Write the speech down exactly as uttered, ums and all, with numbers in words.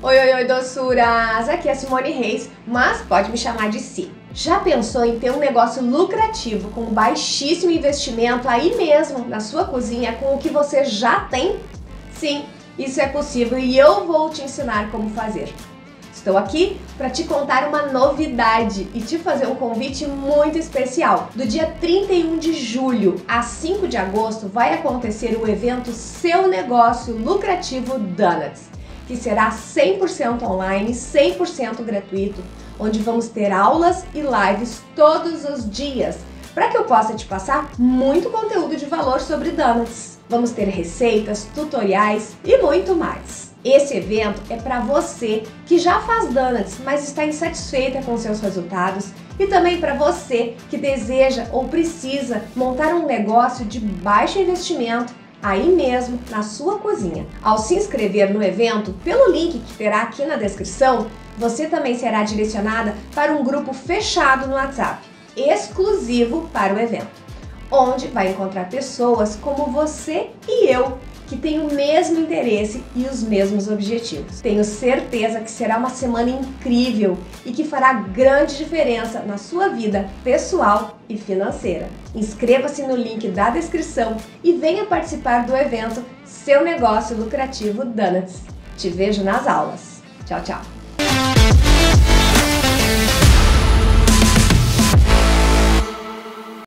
Oi, oi, oi, doçuras! Aqui é a Simone Reis, mas pode me chamar de Si. Já pensou em ter um negócio lucrativo com baixíssimo investimento aí mesmo na sua cozinha com o que você já tem? Sim, isso é possível e eu vou te ensinar como fazer. Estou aqui para te contar uma novidade e te fazer um convite muito especial. Do dia trinta e um de julho a cinco de agosto vai acontecer o evento Seu Negócio Lucrativo Donuts, que será cem por cento online, cem por cento gratuito, onde vamos ter aulas e lives todos os dias, para que eu possa te passar muito conteúdo de valor sobre donuts. Vamos ter receitas, tutoriais e muito mais. Esse evento é para você que já faz donuts, mas está insatisfeita com seus resultados, e também para você que deseja ou precisa montar um negócio de baixo investimento aí mesmo na sua cozinha. Ao se inscrever no evento, pelo link que terá aqui na descrição, você também será direcionada para um grupo fechado no WhatsApp, exclusivo para o evento, onde vai encontrar pessoas como você e eu, que têm o mesmo interesse e os mesmos objetivos. Tenho certeza que será uma semana incrível e que fará grande diferença na sua vida pessoal e financeira. Inscreva-se no link da descrição e venha participar do evento Seu Negócio Lucrativo Donuts. Te vejo nas aulas. Tchau, tchau!